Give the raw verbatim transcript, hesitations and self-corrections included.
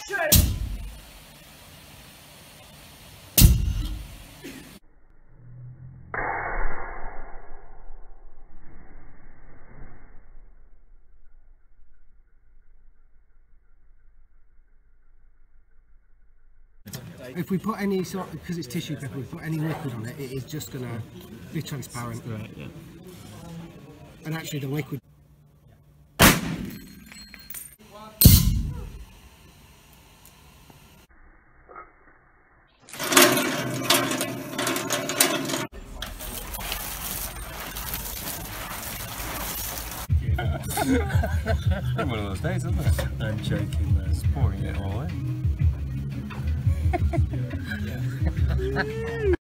If we put any sort, because it's tissue paper, we put any liquid on it, it is just going to be transparent. Right, yeah. And actually the liquid... It's been one of those days, isn't it? I'm joking, though. It's pouring it all in.